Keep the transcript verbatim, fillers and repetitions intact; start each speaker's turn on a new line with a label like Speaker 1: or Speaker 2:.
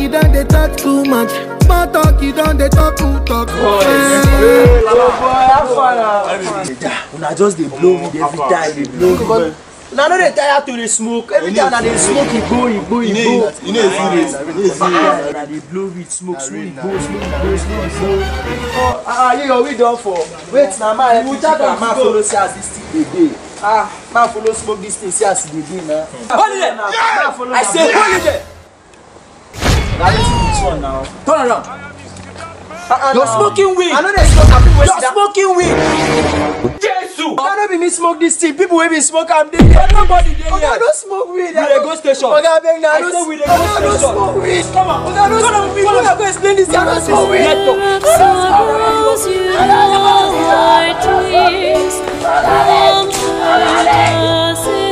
Speaker 1: you don't they talk too much. Small talk, you don't they talk too talk.
Speaker 2: Boy, I just they blow me every time. They blow me. Now no they tired to the smoke. Every time that they smoke, it go, it go, it go.
Speaker 3: You know it's serious.
Speaker 2: Now they blow it, smoke, smoke, it go, smoke, it go, smoke, it go. Oh, ah, you are we done for? Wait, now man, we just man follow see as this thing dey dey. Ah, man follow smoke this thing see as it dey dey now. Hold it there. I say hold it there. Now this is this one now. Turn around. You're smoking weed. I know they smoke. You're smoking weed. Jesus. I don't be me smoke this thing. People will be smoke. I'm there. Nobody there. Okay, I don't smoke weed. We dey go station. Okay, I beg now. I say we dey go station. I don't smoke weed. Come on. Okay, I don't smoke weed. Come on, go explain this. I don't smoke weed. Get up.
Speaker 4: Suppose you are dreams come to pass.